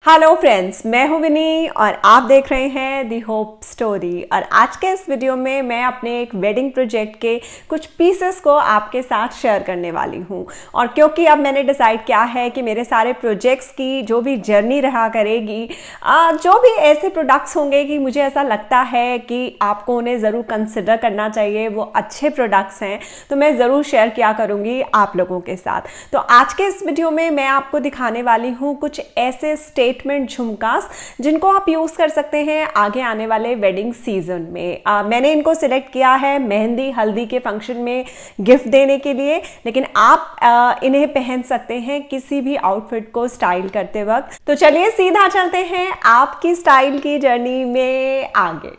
Hello friends, मैं हूं विनी और आप देख रहे हैं दी होप स्टोरी। और आज के इस वीडियो में मैं अपने एक वेडिंग प्रोजेक्ट के कुछ पीसेस को आपके साथ शेयर करने वाली हूं। और क्योंकि अब मैंने डिसाइड किया है कि मेरे सारे प्रोजेक्ट्स की जो भी जर्नी रहा करेगी, जो भी ऐसे प्रोडक्ट्स होंगे कि मुझे ऐसा लगता है कि आपको उन्हें ज़रूर कंसिडर करना चाहिए, वो अच्छे प्रोडक्ट्स हैं, तो मैं ज़रूर शेयर किया करूँगी आप लोगों के साथ। तो आज के इस वीडियो में मैं आपको दिखाने वाली हूँ कुछ ऐसे स्टेटमेंट झुमकास जिनको आप यूज कर सकते हैं आगे आने वाले वेडिंग सीजन में। मैंने इनको सिलेक्ट किया है मेहंदी हल्दी के फंक्शन में गिफ्ट देने के लिए, लेकिन आप इन्हें पहन सकते हैं किसी भी आउटफिट को स्टाइल करते वक्त। तो चलिए सीधा चलते हैं आपकी स्टाइल की जर्नी में आगे।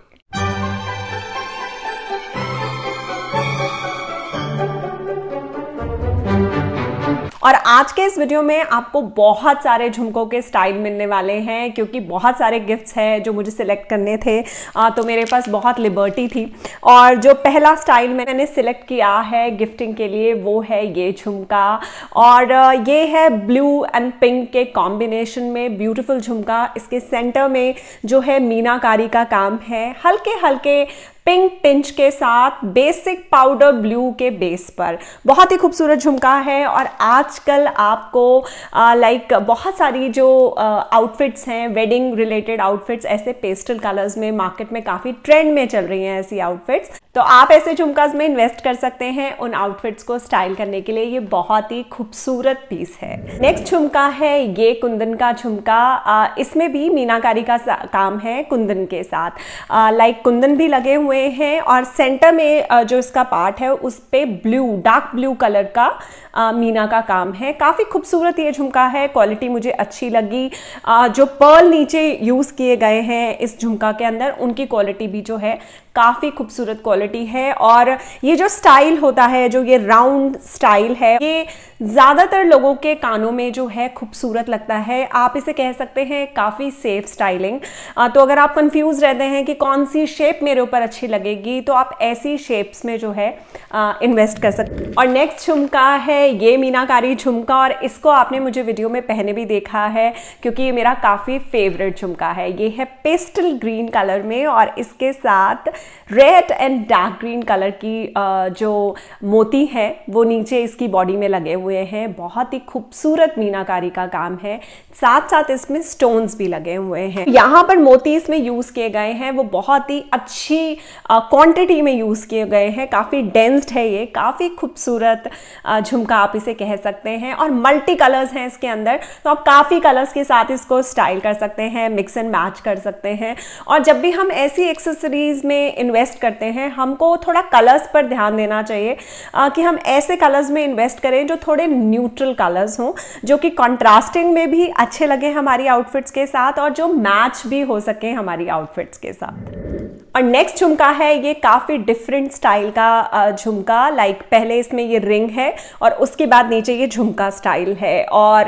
और आज के इस वीडियो में आपको बहुत सारे झुमकों के स्टाइल मिलने वाले हैं, क्योंकि बहुत सारे गिफ्ट्स हैं जो मुझे सिलेक्ट करने थे, तो मेरे पास बहुत लिबर्टी थी। और जो पहला स्टाइल मैंने सिलेक्ट किया है गिफ्टिंग के लिए वो है ये झुमका, और ये है ब्लू एंड पिंक के कॉम्बिनेशन में ब्यूटीफुल झुमका। इसके सेंटर में जो है मीनाकारी का काम है, हल्के हल्के पिंक टिंच के साथ बेसिक पाउडर ब्लू के बेस पर। बहुत ही खूबसूरत झुमका है। और आजकल आपको लाइक बहुत सारी जो आउटफिट्स हैं, वेडिंग रिलेटेड आउटफिट्स, ऐसे पेस्टल कलर्स में मार्केट में काफ़ी ट्रेंड में चल रही हैं ऐसी आउटफिट्स। तो आप ऐसे झुमकास में इन्वेस्ट कर सकते हैं उन आउटफिट्स को स्टाइल करने के लिए। ये बहुत ही खूबसूरत पीस है। नेक्स्ट झुमका है ये कुंदन का झुमका। इसमें भी मीनाकारी का काम है कुंदन के साथ, लाइक कुंदन भी लगे हुए हैं। और सेंटर में जो इसका पार्ट है उस पे ब्लू, डार्क ब्लू कलर का मीना का काम है। काफ़ी खूबसूरत ये झुमका है, क्वालिटी मुझे अच्छी लगी। जो पर्ल नीचे यूज़ किए गए हैं इस झुमका के अंदर, उनकी क्वालिटी भी जो है काफ़ी खूबसूरत क्वालिटी है। और ये जो स्टाइल होता है, जो ये राउंड स्टाइल है, ये ज़्यादातर लोगों के कानों में जो है खूबसूरत लगता है। आप इसे कह सकते हैं काफ़ी सेफ स्टाइलिंग। तो अगर आप कंफ्यूज रहते हैं कि कौन सी शेप मेरे ऊपर अच्छी लगेगी, तो आप ऐसी शेप्स में जो है इन्वेस्ट कर सकते हैं। और नेक्स्ट झुमका है ये मीनाकारी झुमका, और इसको आपने मुझे वीडियो में पहने भी देखा है, क्योंकि ये मेरा काफ़ी फेवरेट झुमका है। ये है पेस्टल ग्रीन कलर में, और इसके साथ red and dark green colour की जो मोती है वो नीचे इसकी बॉडी में लगे हुए हैं। बहुत ही खूबसूरत मीनाकारी का काम है, साथ साथ इसमें स्टोन्स भी लगे हुए हैं। यहाँ पर मोती इसमें यूज किए गए हैं, वो बहुत ही अच्छी क्वांटिटी में यूज किए गए हैं। काफी डेंस्ड है ये, काफी खूबसूरत झुमका आप इसे कह सकते हैं। और मल्टी कलर्स हैं इसके अंदर, तो आप काफी कलर्स के साथ इसको स्टाइल कर सकते हैं, मिक्स एंड मैच कर सकते हैं। और जब भी हम ऐसी एक्सेसरीज में इन्वेस्ट करते हैं, हमको थोड़ा कलर्स पर ध्यान देना चाहिए कि हम ऐसे कलर्स में इन्वेस्ट करें जो थोड़े न्यूट्रल कलर्स हों, जो कि कंट्रास्टिंग में भी अच्छे लगे हमारी आउटफिट्स के साथ, और जो मैच भी हो सके हमारी आउटफिट्स के साथ। और नेक्स्ट झुमका है ये काफ़ी डिफरेंट स्टाइल का झुमका। लाइक पहले इसमें ये रिंग है और उसके बाद नीचे ये झुमका स्टाइल है। और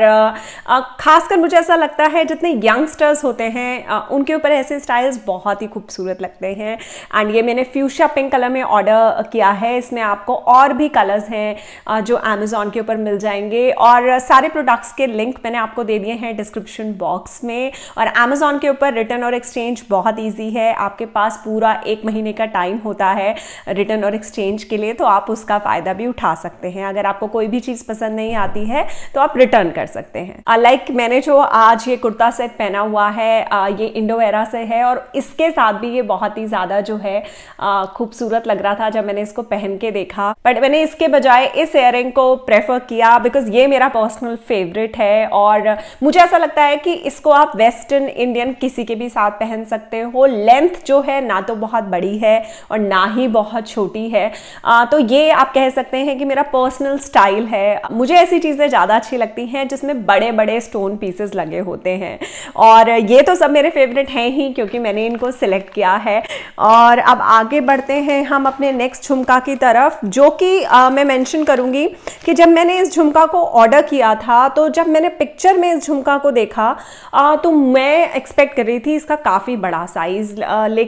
खासकर मुझे ऐसा लगता है जितने यंगस्टर्स होते हैं उनके ऊपर ऐसे स्टाइल्स बहुत ही खूबसूरत लगते हैं। एंड ये मैंने फ्यूशिया पिंक कलर में ऑर्डर किया है। इसमें आपको और भी कलर्स हैं जो अमेजोन के ऊपर मिल जाएंगे, और सारे प्रोडक्ट्स के लिंक मैंने आपको दे दिए हैं डिस्क्रिप्शन बॉक्स में। और अमेजोन के ऊपर रिटर्न और एक्सचेंज बहुत ईजी है। आपके पास पूरा 1 महीने का टाइम होता है रिटर्न और एक्सचेंज के लिए, तो आप उसका फ़ायदा भी उठा सकते हैं। अगर आपको कोई भी चीज़ पसंद नहीं आती है तो आप रिटर्न कर सकते हैं। लाइक मैंने जो आज ये कुर्ता सेट पहना हुआ है, ये इंडोवेरा से है, और इसके साथ भी ये बहुत ही ज़्यादा जो है खूबसूरत लग रहा था जब मैंने इसको पहन के देखा। बट मैंने इसके बजाय इस इयररिंग को प्रेफर किया, बिकॉज ये मेरा पर्सनल फेवरेट है। और मुझे ऐसा लगता है कि इसको आप वेस्टर्न इंडियन किसी के भी साथ पहन सकते हो। लेंथ जो है ना तो बहुत बड़ी है और ना ही बहुत छोटी है, तो ये आप कह सकते हैं कि मेरा पर्सनल स्टाइल है। मुझे ऐसी चीज़ें ज़्यादा अच्छी लगती हैं जिसमें बड़े बड़े स्टोन पीसेस लगे होते हैं, और ये तो सब मेरे फेवरेट हैं ही क्योंकि मैंने इनको सिलेक्ट किया है। और अब आगे बढ़ते हैं हम अपने नेक्स्ट झुमका की तरफ, जो कि मैं मेंशन करूंगी कि जब मैंने इस झुमका को ऑर्डर किया था, तो जब मैंने पिक्चर में इस झुमका को देखा तो मैं एक्सपेक्ट कर रही थी इसका काफ़ी बड़ा साइज, लेकिन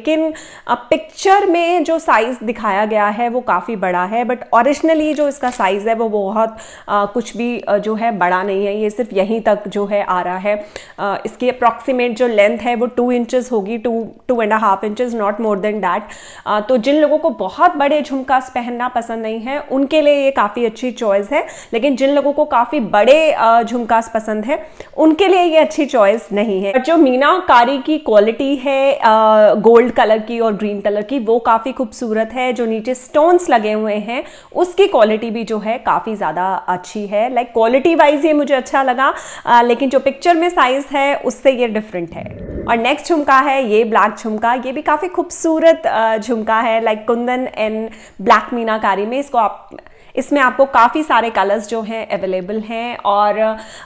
पिक्चर में जो साइज दिखाया गया है वो काफ़ी बड़ा है, बट ओरिजिनली जो इसका साइज है वो बहुत कुछ भी जो है बड़ा नहीं है, ये सिर्फ यहीं तक जो है आ रहा है। इसकी अप्रॉक्सीमेट जो लेंथ है वो 2 इंचेस होगी, 2.5 inches, not more than that. तो जिन लोगों को बहुत बड़े झुमकास पहनना पसंद नहीं है उनके लिए ये काफ़ी अच्छी चॉइस है, लेकिन जिन लोगों को काफ़ी बड़े झुमकास पसंद है उनके लिए ये अच्छी चॉइस नहीं है। जो मीनाकारी की क्वालिटी है गोल्ड कलर की और ग्रीन कलर की, वो काफ़ी खूबसूरत है। जो नीचे स्टोन्स लगे हुए हैं उसकी क्वालिटी भी जो है काफ़ी ज़्यादा अच्छी है। लाइक क्वालिटी वाइज ये मुझे अच्छा लगा, लेकिन जो पिक्चर में साइज है उससे ये डिफरेंट है। और नेक्स्ट झुमका है ये ब्लैक झुमका। ये भी काफ़ी खूबसूरत झुमका है, like kundan and black meenakari में। इसमें आपको काफ़ी सारे कलर्स जो हैं अवेलेबल हैं, और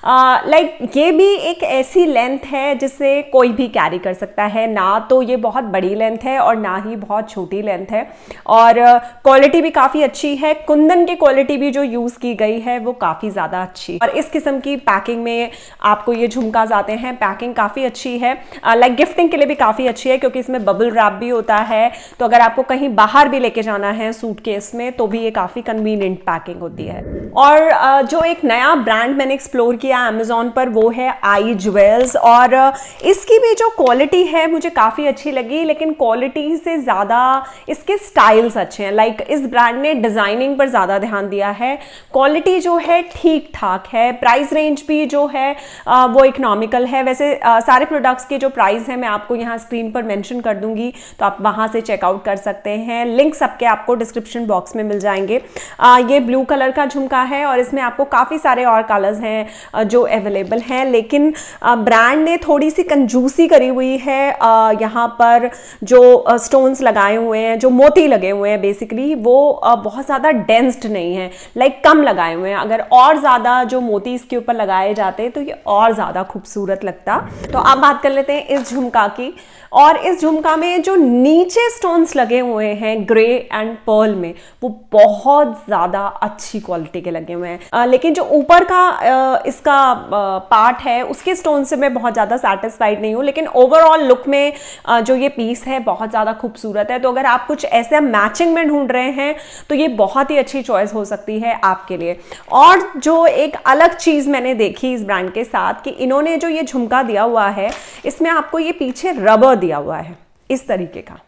लाइक ये भी एक ऐसी लेंथ है जिसे कोई भी कैरी कर सकता है, ना तो ये बहुत बड़ी लेंथ है और ना ही बहुत छोटी लेंथ है, और क्वालिटी भी काफ़ी अच्छी है। कुंदन की क्वालिटी भी जो यूज़ की गई है वो काफ़ी ज़्यादा अच्छी है, और इस किस्म की पैकिंग में आपको ये झुमकाज आते हैं। पैकिंग काफ़ी अच्छी है, लाइक गिफ्टिंग के लिए भी काफ़ी अच्छी है, क्योंकि इसमें बबल रैप भी होता है, तो अगर आपको कहीं बाहर भी लेके जाना है सूटकेस में तो भी ये काफ़ी कन्वीनियंट पैकिंग होती है। और जो एक नया ब्रांड मैंने एक्सप्लोर किया अमेज़ॉन पर वो है आई ज्वेल्स, और इसकी भी जो क्वालिटी है मुझे काफ़ी अच्छी लगी, लेकिन क्वालिटी से ज़्यादा इसके स्टाइल्स अच्छे हैं। लाइक इस ब्रांड ने डिज़ाइनिंग पर ज़्यादा ध्यान दिया है, क्वालिटी जो है ठीक ठाक है, प्राइस रेंज भी जो है वो इकोनॉमिकल है। वैसे सारे प्रोडक्ट्स के जो प्राइस है मैं आपको यहाँ स्क्रीन पर मेंशन कर दूंगी, तो आप वहाँ से चेकआउट कर सकते हैं। लिंक सबके आपको डिस्क्रिप्शन बॉक्स में मिल जाएंगे। ये ब्लू कलर का झुमका है और इसमें आपको काफ़ी सारे और कलर्स हैं जो अवेलेबल हैं, लेकिन ब्रांड ने थोड़ी सी कंजूसी करी हुई है। यहाँ पर जो स्टोन्स लगाए हुए हैं, जो मोती लगे हुए हैं बेसिकली, वो बहुत ज़्यादा डेंस्ड नहीं है, लाइक कम लगाए हुए हैं। अगर और ज़्यादा जो मोती इसके ऊपर लगाए जाते तो ये और ज़्यादा खूबसूरत लगता। तो अब बात कर लेते हैं इस झुमका की। और इस झुमका में जो नीचे स्टोन्स लगे हुए हैं ग्रे एंड पर्ल में, वो बहुत ज़्यादा अच्छी क्वालिटी के लगे हुए हैं, लेकिन जो ऊपर का इसका पार्ट है उसके स्टोन से मैं बहुत ज़्यादा सेटिस्फाइड नहीं हूँ। लेकिन ओवरऑल लुक में जो ये पीस है बहुत ज़्यादा खूबसूरत है। तो अगर आप कुछ ऐसे मैचिंग में ढूंढ रहे हैं तो ये बहुत ही अच्छी चॉइस हो सकती है आपके लिए। और जो एक अलग चीज़ मैंने देखी इस ब्रांड के साथ, कि इन्होंने जो ये झुमका दिया हुआ है इसमें आपको ये पीछे रबर दिया हुआ है इस तरीके का,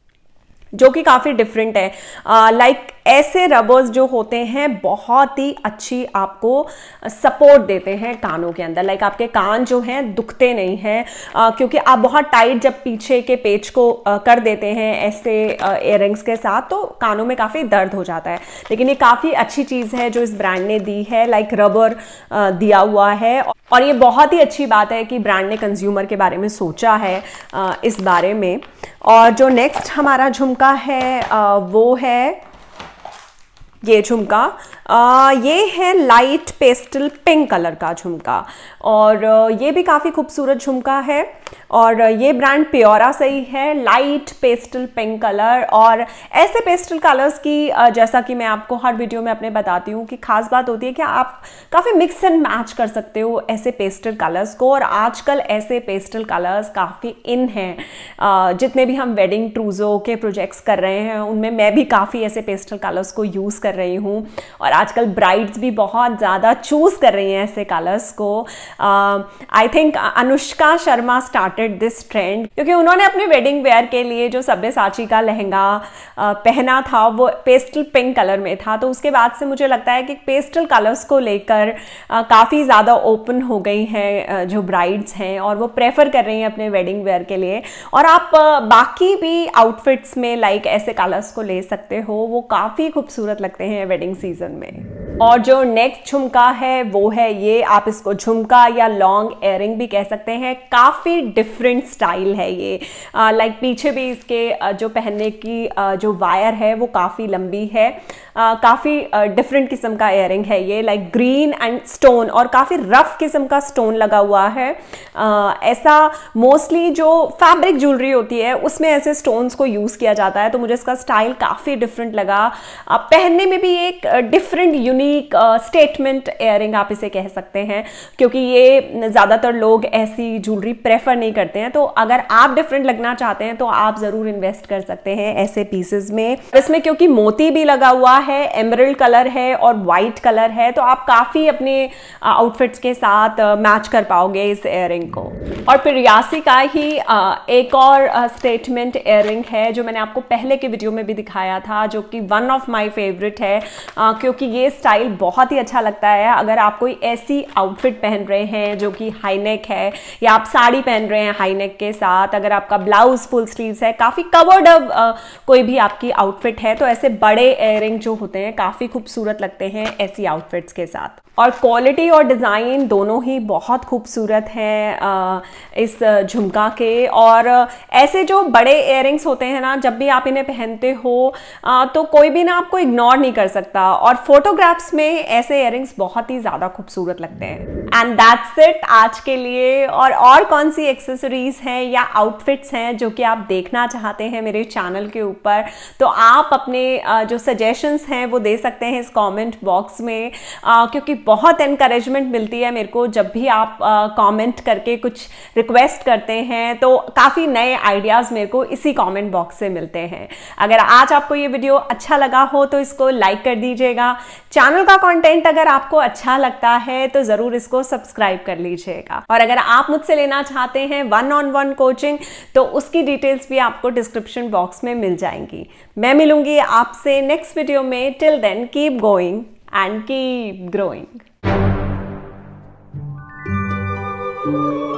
जो कि काफ़ी डिफरेंट है। लाइक ऐसे रबर्स जो होते हैं बहुत ही अच्छी आपको सपोर्ट देते हैं कानों के अंदर। लाइक आपके कान जो हैं दुखते नहीं हैं, क्योंकि आप बहुत टाइट जब पीछे के पेच को कर देते हैं ऐसे इयररिंग्स के साथ तो कानों में काफ़ी दर्द हो जाता है। लेकिन ये काफ़ी अच्छी चीज़ है जो इस ब्रांड ने दी है, लाइक रबर दिया हुआ है। और ये बहुत ही अच्छी बात है कि ब्रांड ने कंज्यूमर के बारे में सोचा है इस बारे में। और जो नेक्स्ट हमारा झुमका है वो है ये झुमका। ये है लाइट पेस्टल पिंक कलर का झुमका, और ये भी काफ़ी खूबसूरत झुमका है। और ये ब्रांड प्योरा से ही है, लाइट पेस्टल पिंक कलर। और ऐसे पेस्टल कलर्स की जैसा कि मैं आपको हर वीडियो में अपने बताती हूँ कि खास बात होती है कि आप काफ़ी मिक्स एंड मैच कर सकते हो ऐसे पेस्टल कलर्स को। और आजकल ऐसे पेस्टल कलर्स काफ़ी इन हैं। जितने भी हम वेडिंग ट्रूजो के प्रोजेक्ट्स कर रहे हैं उनमें मैं भी काफ़ी ऐसे पेस्टल कलर्स को यूज़ कर रही हूँ, और आजकल ब्राइड्स भी बहुत ज़्यादा चूज़ कर रही हैं ऐसे कलर्स को। I think Anushka Sharma started this trend, क्योंकि उन्होंने अपने वेडिंग वेयर के लिए जो सब्यसाची का लहंगा पहना था वो पेस्टल पिंक कलर में था। तो उसके बाद से मुझे लगता है कि पेस्टल कलर्स को लेकर काफ़ी ज़्यादा ओपन हो गई हैं जो ब्राइड्स हैं, और वो प्रेफर कर रही हैं अपने वेडिंग वेयर के लिए। और आप बाकी भी आउटफिट्स में लाइक ऐसे कलर्स को ले सकते हो, वो काफ़ी खूबसूरत लगते हैं वेडिंग सीजन में। और जो नेक्स्ट झुमका है वो है ये, आप इसको झुमका या लॉन्ग इयररिंग भी कह सकते हैं। काफ़ी डिफरेंट स्टाइल है ये। लाइक पीछे भी इसके जो पहनने की जो वायर है वो काफ़ी लंबी है। काफ़ी डिफरेंट किस्म का इयररिंग है ये, लाइक ग्रीन एंड स्टोन, और काफ़ी रफ किस्म का स्टोन लगा हुआ है। ऐसा मोस्टली जो फैब्रिक ज्वेलरी होती है उसमें ऐसे स्टोन्स को यूज़ किया जाता है, तो मुझे इसका स्टाइल काफ़ी डिफरेंट लगा। पहनने में भी एक different unique unique statement earring आप इसे कह सकते हैं, क्योंकि ये ज़्यादातर लोग ऐसी ज्वेलरी प्रेफर नहीं करते हैं। तो अगर आप डिफरेंट लगना चाहते हैं तो आप ज़रूर इन्वेस्ट कर सकते हैं ऐसे पीसेस में। इसमें क्योंकि मोती भी लगा हुआ है, एमरल्ड कलर है और वाइट कलर है, तो आप काफ़ी अपने आउटफिट्स के साथ मैच कर पाओगे इस इयररिंग को। और फिर रियासी का ही एक और स्टेटमेंट इयररिंग है जो मैंने आपको पहले के वीडियो में भी दिखाया था, जो कि वन ऑफ माय फेवरेट है, क्योंकि ये स्टाइल बहुत ही अच्छा लगता है। अगर आप कोई ऐसी आउटफिट पहन रहे हैं जो कि हाई नेक है, या आप साड़ी पहन रहे हैं हाई नेक के साथ, अगर आपका ब्लाउज फुल स्लीव्स है, काफ़ी कवर्ड अप कोई भी आपकी आउटफिट है, तो ऐसे बड़े इयररिंग जो होते हैं काफ़ी खूबसूरत लगते हैं ऐसी आउटफिट्स के साथ। और क्वालिटी और डिज़ाइन दोनों ही बहुत खूबसूरत हैं इस झुमका के। और ऐसे जो बड़े इयररिंग्स होते हैं ना, जब भी आप इन्हें पहनते हो तो कोई भी ना आपको इग्नोर नहीं कर सकता, और फोटोग्राफ्स में ऐसे इयररिंग्स बहुत ही ज़्यादा खूबसूरत लगते हैं। एंड दैट्स इट आज के लिए। और कौन सी एक्सेसरीज हैं या आउटफिट्स हैं जो कि आप देखना चाहते हैं मेरे चैनल के ऊपर, तो आप अपने जो सजेशंस हैं वो दे सकते हैं इस कमेंट बॉक्स में, क्योंकि बहुत एनकरेजमेंट मिलती है मेरे को जब भी आप कमेंट करके कुछ रिक्वेस्ट करते हैं, तो काफ़ी नए आइडियाज़ मेरे को इसी कमेंट बॉक्स से मिलते हैं। अगर आज आपको ये वीडियो अच्छा लगा हो तो इसको लाइक कर दीजिएगा। चैनल का कंटेंट अगर आपको अच्छा लगता है तो ज़रूर इसको सब्सक्राइब कर लीजिएगा। और अगर आप मुझसे लेना चाहते हैं 1-on-1 कोचिंग, तो उसकी डिटेल्स भी आपको डिस्क्रिप्शन बॉक्स में मिल जाएंगी। मैं मिलूंगी आपसे नेक्स्ट वीडियो में। Till then keep going and keep growing.